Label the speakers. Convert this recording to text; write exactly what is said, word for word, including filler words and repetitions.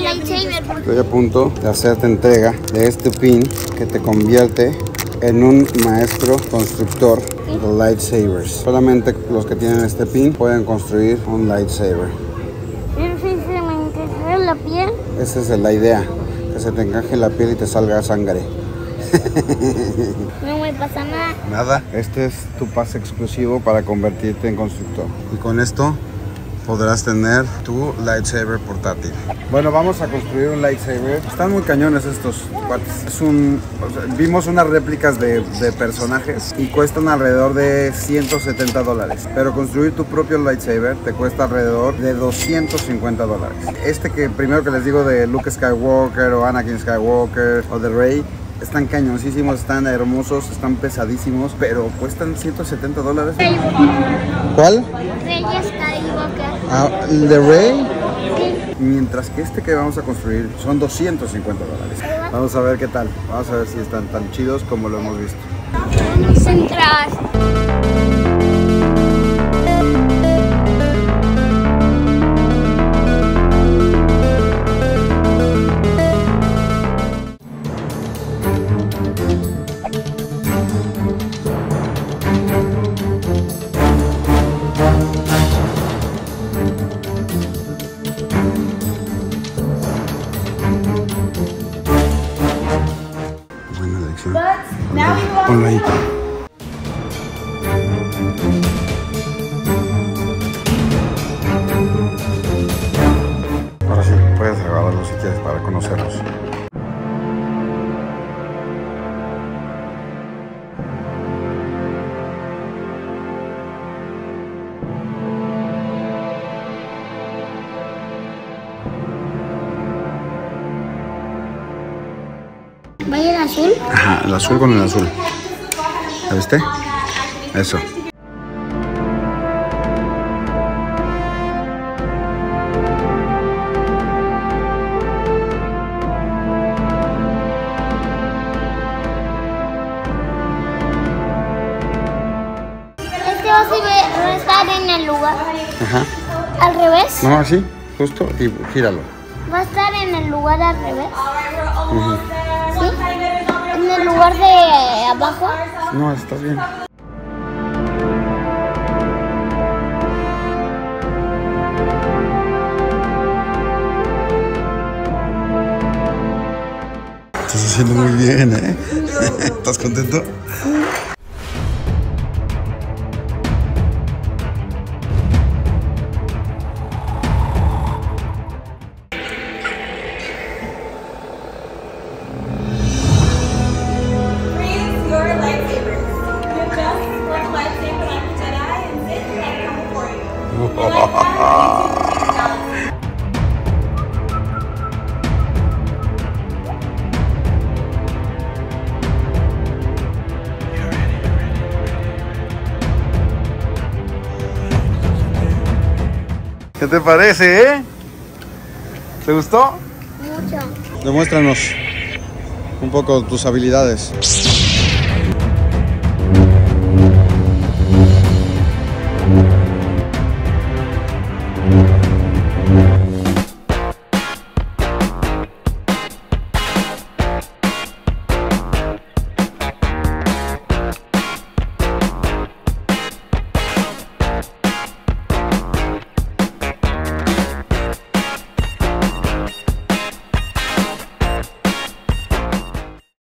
Speaker 1: lightsaber.
Speaker 2: Estoy a punto de hacerte entrega de este pin que te convierte en un maestro constructor de lightsabers. Solamente los que tienen este pin pueden construir un lightsaber.
Speaker 1: Pero si se me encaja la piel.
Speaker 2: Esa es la idea, que se te encaje en la piel y te salga sangre.
Speaker 1: No me pasa nada.
Speaker 2: Nada. Este es tu pase exclusivo para convertirte en constructor. Y con esto podrás tener tu lightsaber portátil. Bueno, vamos a construir un lightsaber. Están muy cañones estos cuates. Es un, o sea, vimos unas réplicas de, de personajes y cuestan alrededor de ciento setenta dólares. Pero construir tu propio lightsaber te cuesta alrededor de doscientos cincuenta dólares. Este que primero que les digo de Luke Skywalker o Anakin Skywalker o de Rey, están cañoncísimos, están hermosos, están pesadísimos, pero cuestan ciento setenta dólares. ¿Cuál?
Speaker 1: Rey Skywalker.
Speaker 2: Ah, ¿el de Rey? Sí. Mientras que este que vamos a construir son doscientos cincuenta dólares. Vamos a ver qué tal. Vamos a ver si están tan chidos como lo hemos visto.
Speaker 1: Vamos a entrar.
Speaker 2: Buena elección. Ponlo ahí. Ahora sí, puedes agarrarlos si quieres para conocerlos.
Speaker 1: ¿Va a ir azul?
Speaker 2: Ajá, el azul con el azul. ¿La viste? Eso.
Speaker 1: Este va a, ser, va a estar en el lugar.
Speaker 2: Ajá.
Speaker 1: ¿Al revés?
Speaker 2: No, así, justo, y gíralo.
Speaker 1: Va a estar en el lugar al revés.
Speaker 2: Uh-huh.
Speaker 1: ¿Sí? En el lugar de abajo.
Speaker 2: No, estás bien. Estás haciendo muy bien, ¿eh? ¿Estás contento? ¿Qué te parece, eh? ¿Te gustó?
Speaker 1: Mucho.
Speaker 2: Demuéstranos un poco tus habilidades.